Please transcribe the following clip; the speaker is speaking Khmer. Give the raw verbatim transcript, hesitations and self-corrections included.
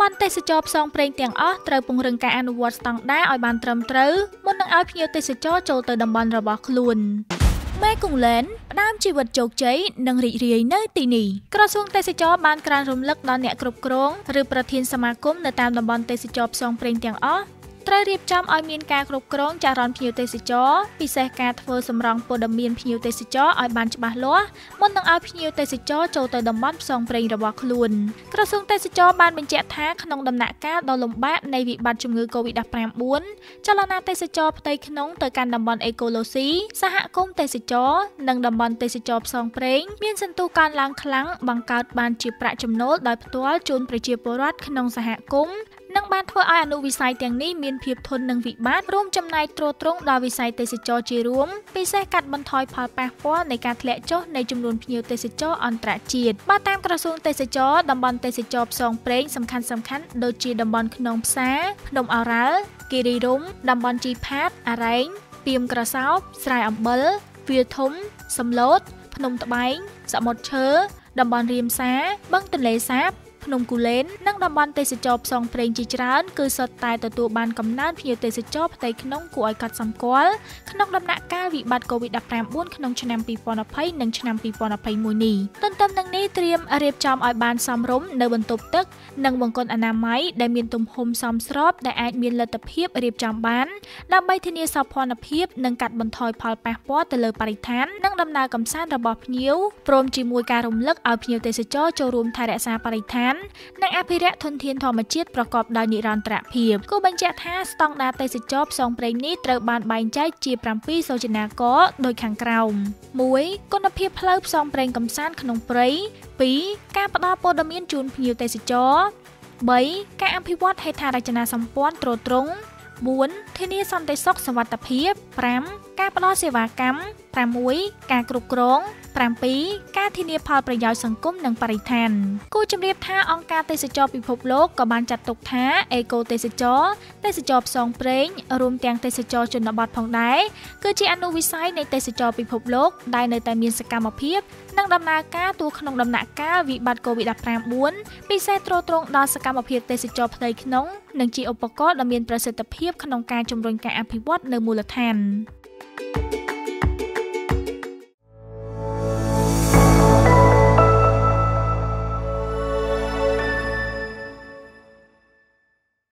តំបន់ទេសចរផ្សងព្រេងទាំងអស់ត្រូវពង្រឹងការអនុវត្តស្តង់ដារឲ្យបានត្រឹមត្រូវមុននឹងឲ្យភ្ញៀវទេសចរចូលទៅតំបន់របស់ខ្លួនម៉ែកុងលែនផ្ដើមជីវិតជោគជ័យនិងរីករាយនៅទីនេះក្រសួងទេសចរបានក្រើនរំលឹកដល់អ្នកគ្រប់គ្រងឬប្រធានសមាគមនៅតាមតំបន់ទេសចរផ្សងព្រេងទាំងអស់ត្រូវរៀបចំឲ្យមានការគ្រប់គ្រងចរន្តភ្ញៀវទេសចរពិសេសការធ្វើសម្រង់ព័ត៌មានភ្ញៀវទេសចរឲ្យបានច្បាស់លាស់មុននឹងឲ្យភ្ញៀវទេសចរចូលទៅតំបន់ផ្សងព្រេងរបស់ខ្លួនក្រសួងទេសចរបានបញ្ជាក់ថាក្នុងដំណាក់កាលដ៏លំបាកនៃវិបត្តិជំងឺ កូវីដ -ដិបប្រាំបួន ចលនាទេសចរផ្ទៃក្នុងទៅកាន់តំបន់អេកូឡូស៊ីសហគមន៍ទេសចរនិងតំបន់ទេសចរផ្សងព្រេងមានសន្ទុះកើនឡើងខ្លាំងបង្កើតបានជាប្រាក់ចំណូលដោយផ្ទាល់ជូនប្រជាពលរដ្ឋក្នុងសហគមន៍និងបានធ្វើឲ្យអនុវិស័យទាំងនេះមានភាពធន់នឹងវិបត្តិរួមចំណែកទ្រទ្រង់ដល់វិស័យទេសចរជារួមពិសេសកាត់បន្ថយផលប៉ះពាល់នៃការធ្លាក់ចុះនៃចំនួនភ្ញៀវទេសចរអន្តរជាតិបាទតាមក្រសួងទេសចរតំបន់ទេសចរផ្សងព្រេងសំខាន់សំខាន់ដូចជាតំបន់ខ្នងផ្សារភ្នំឱរ៉ាល់គិរីរម្យតំបន់ជីផាតអារ៉ែងពីមក្រសោបស្រែអំបិលវាលធំសំឡូតភ្នំត្បែងសមុទ្រឈើតំបន់រៀមសាបឹងទន្លេសាបភ្នំគូលែននិងតំបន់ទេសចរផ្សងព្រេងជាច្រើនគឺសុទ្ធតែទទួលបានកំណើនភ្ញៀវទេសចរផ្ទៃក្នុងគួរឲ្យកត់សម្គាល់ក្នុងដំណាក់កាលវិបត្តិ កូវីដ -ដិបប្រាំបួន ក្នុងឆ្នាំពីរពាន់ยี่สิบនិងឆ្នាំពីរពាន់ยี่สิบเอ็ดនេះទន្ទឹមនឹងនេះត្រៀមរៀបចំឲ្យបានសមរម្យនៅបន្ទប់ទឹកនិងបង្គន់អនាម័យដែលមានទំហំសមស្របដែលអាចមានលទ្ធភាពរៀបចំបានដើម្បីធានាសោភ័ណភាពនិងកាត់បន្ថយផលប៉ះពាល់ទៅលើបរិស្ថាននិងដំណើរកម្សាន្តរបស់ភ្ញៀវព្រមជាមួយការរំលឹកឲ្យភ្ញៀវទេសចរចូលរួមថែរក្សាបរិស្ថាននិងអភិរក្សធនធានធម្មជាតិប្រកបដោយនិរន្តរភាពគូបញ្ជាក់ថាស្តង់ដារទេសចរផ្សងព្រេងនេះត្រូវបានបែងចែកជាប្រាំពីរសូចនាករដូចខាងក្រោម មួយ គុណភាពផ្លូវផ្សងព្រេងកំសាន្តក្នុងព្រៃ ពីរ ការផ្ដល់ព័ត៌មានជូនភ្ញៀវទេសចរ បី ការអភិវឌ្ឍហេដ្ឋារចនាសម្ព័ន្ធទ្រទ្រង់ បួន ធានាសន្តិសុខសុវត្ថិភាព ប្រាំ ការផ្ដល់សេវាកម្ម ប្រាំមួយ ការគ្រប់គ្រង ប្រាំពីរ ការធានាផលប្រយោជន៍សង្គមនិងបរិស្ថានគូជំរាបថាអង្គការទេសចរពិភពលោកក៏បានចាត់ទុកថាអេកូទេសចរទេសចរផ្សងព្រេងរួមទាំងទេសចរជនបទផងដែរគឺជាអនុវិស័យនៃទេសចរពិភពលោកដែលនៅតែមានសកម្មភាពនិងដំណើរការទោះក្នុងដំណាក់កាលវិបត្តិ កូវីដ -ដិបប្រាំបួន ពិសេសទ្រទ្រង់ដល់សកម្មភាពទេសចរផ្ទៃក្នុងនិងជាឧបករណ៍ដ៏មានប្រសិទ្ធភាពក្នុងការជំរុញការអភិវឌ្ឍនៅមូលដ្ឋាន